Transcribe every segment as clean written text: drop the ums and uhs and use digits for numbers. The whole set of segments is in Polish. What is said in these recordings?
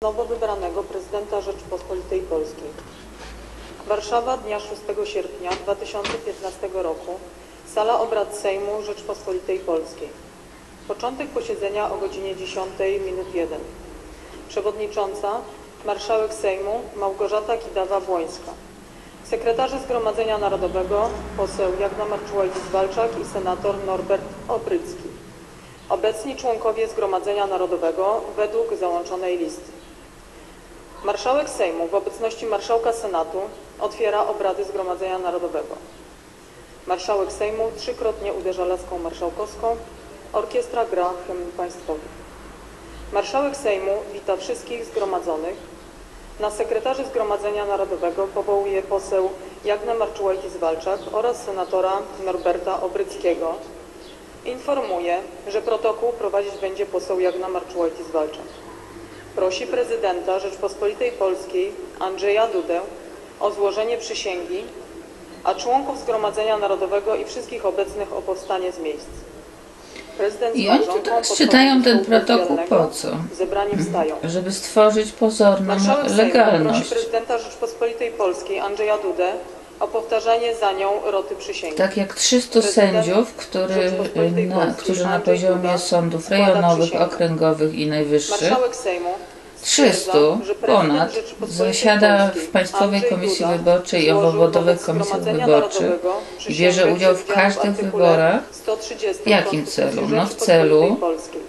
nowo wybranego prezydenta Rzeczypospolitej Polskiej. Warszawa, dnia 6 sierpnia 2015 roku. Sala obrad Sejmu Rzeczypospolitej Polskiej. Początek posiedzenia o godzinie 10:01. Przewodnicząca, marszałek Sejmu Małgorzata Kidawa-Błońska. Sekretarze Zgromadzenia Narodowego poseł Jagna Marczułajtis-Walczak i senator Norbert Obrycki. Obecni członkowie Zgromadzenia Narodowego według załączonej listy. Marszałek Sejmu w obecności marszałka Senatu otwiera obrady Zgromadzenia Narodowego. Marszałek Sejmu trzykrotnie uderza laską marszałkowską. Orkiestra gra hymn państwowy. Marszałek Sejmu wita wszystkich zgromadzonych. Na sekretarzy Zgromadzenia Narodowego powołuje poseł Jagnę Marczułajtis-Walczak oraz senatora Norberta Obryckiego. Informuje, że protokół prowadzić będzie poseł Jagna Marczułajtis-Walczak. Prosi prezydenta Rzeczypospolitej Polskiej Andrzeja Dudę o złożenie przysięgi, a członków Zgromadzenia Narodowego i wszystkich obecnych o powstanie z miejsc. Prezydent I oni tu teraz czytają ten protokół po co? Zebrani wstają. Żeby stworzyć pozorną legalność. Prosi prezydenta Rzeczypospolitej Polskiej Andrzeja Dudę o powtarzanie za nią roty przysięgi. Tak jak 300 sędziów, którzy na poziomie sądów rejonowych, okręgowych i najwyższych, Marszałek Sejmu 300 ponad zasiada w Państwowej Komisji Wyborczej i obwodowych komisjach wyborczych i bierze udział w każdych wyborach. W jakim celu? No w celu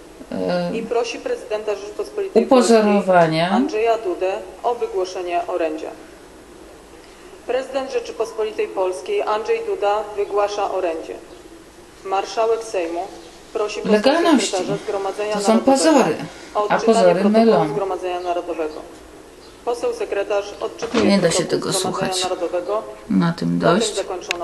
upozorowania Andrzeja Dudę o wygłoszenie orędzia. Prezydent Rzeczypospolitej Polskiej Andrzej Duda wygłasza orędzie. Marszałek Sejmu prosi legalności. To są pozory, a pozory mylą. Zgromadzenia Narodowego. Poseł sekretarz odczytuje Nie da się tego słuchać. Na tym dość.